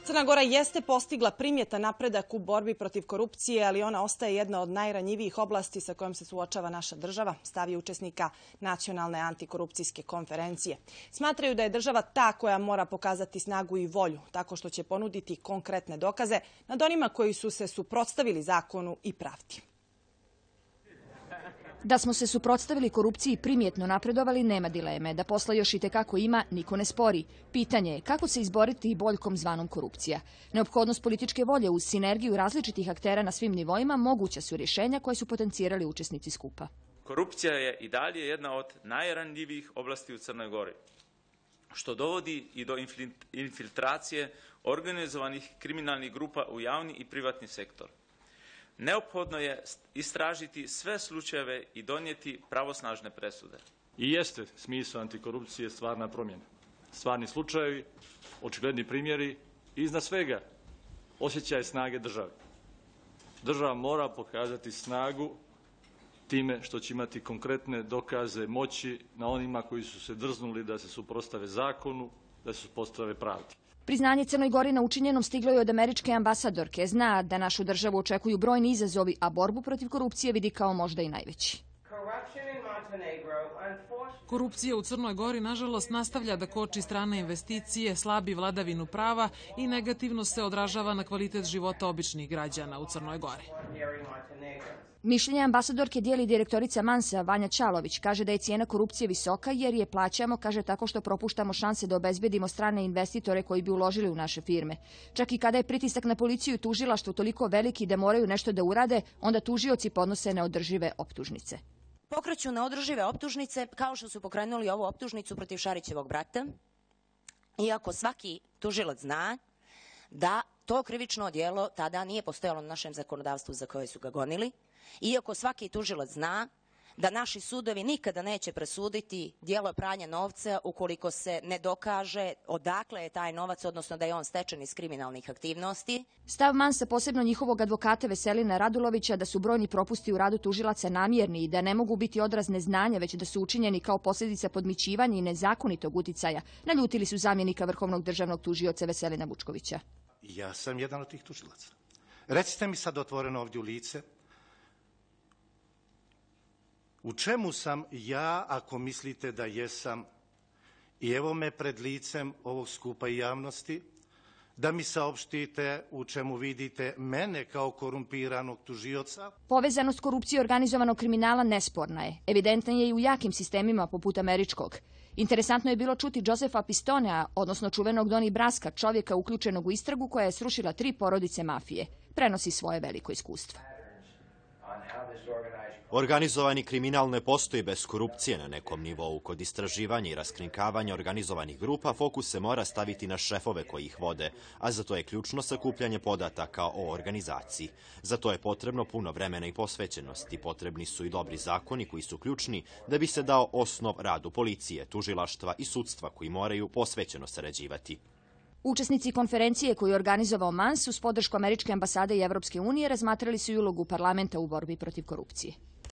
Crna Gora jeste postigla primjetan napredak u borbi protiv korupcije, ali ona ostaje jedna od najranjivijih oblasti sa kojom se suočava naša država, stavi učesnika Nacionalne antikorupcijske konferencije. Smatraju da je država ta koja mora pokazati snagu i volju, tako što će ponuditi konkretne dokaze nad onima koji su se suprotstavili zakonu i pravdi. Da smo se suprotstavili korupciji i primjetno napredovali, nema dileme. Da posla još i tekako ima, niko ne spori. Pitanje je kako se izboriti boljkom zvanom korupcija. Neophodnost političke volje uz sinergiju različitih aktera na svim nivoima moguća su rješenja koje su potencirali učesnici skupa. Korupcija je i dalje jedna od najranjivijih oblasti u Crnoj Gori, što dovodi i do infiltracije organizovanih kriminalnih grupa u javni i privatni sektor. Neophodno je istražiti sve slučajeve i donijeti pravosnažne presude. I jeste smisao antikorupcije stvarna promjena. Stvarni slučajevi, očigledni primjeri i iznad svega osjećaj snage države. Država mora pokazati snagu time što će imati konkretne dokaze moći na onima koji su se drznuli da se suprotstave zakonu, da se suprotstave pravdi. Priznanje Crnoj Gori na učinjenom stiglo je od američke ambasadorke. Zna da našu državu očekuju brojni izazovi, a borbu protiv korupcije vidi kao možda i najveći. Korupcija u Crnoj Gori, nažalost, nastavlja da koči strane investicije, slabi vladavinu prava i negativno se odražava na kvalitet života običnih građana u Crnoj Gori. Mišljenje ambasadorke dijeli direktorica Mansa Vanja Čalović. Kaže da je cijena korupcije visoka jer je plaćamo, kaže, tako što propuštamo šanse da obezbedimo strane investitore koji bi uložili u naše firme. Čak i kada je pritisak na policiju i tužilaštvo toliko veliki da moraju nešto da urade, onda tužioci podnose neodržive optužnice. Pokreću neodržive optužnice kao što su pokrenuli ovu optužnicu protiv Šarićevog brata, iako svaki tužilac zna da to krivično djelo tada nije postojalo na našem zakonodavstvu za koje su ga gonili, iako svaki tužilac zna da naši sudovi nikada neće presuditi djelo pranja novca ukoliko se ne dokaže odakle je taj novac, odnosno da je on stečen iz kriminalnih aktivnosti. Stav Mansa, posebno njihovog advokata Veselina Radulovića, da su brojni propusti u radu tužilaca namjerni i da ne mogu biti odraz neznanja, već da su učinjeni kao posljedica podmićivanja i nezakonitog uticaja, naljutili su zamjenika vrhovnog državnog tužioca Veselina Vučkovića. Ja sam jedan od tih tužilaca. Recite mi sad otvoreno ovdje u lice, u čemu sam ja, ako mislite da jesam, i evo me pred licem ovog skupa i javnosti, da mi saopštite u čemu vidite mene kao korumpiranog tužioca? Povezanost korupcije i organizovanog kriminala nesporna je. Evidentna je i u jakim sistemima poput američkog. Interesantno je bilo čuti Josefa Pistonea, odnosno čuvenog Doni Braska, čovjeka uključenog u istragu koja je srušila 3 porodice mafije. Prenosi svoje veliko iskustvo. Organizovani kriminal ne postoji bez korupcije na nekom nivou. Kod istraživanja i raskrinkavanja organizovanih grupa fokus se mora staviti na šefove koji ih vode, a za to je ključno sakupljanje podataka o organizaciji. Za to je potrebno puno vremena i posvećenosti. Potrebni su i dobri zakoni koji su ključni da bi se dao osnov radu policije, tužilaštva i sudstva koji moraju posvećeno sarađivati. Učesnici konferencije koju je organizovao Mans uz podršku američke ambasade i Evropske unije razmatrali su i ulogu parlamenta u borbi protiv korupcije.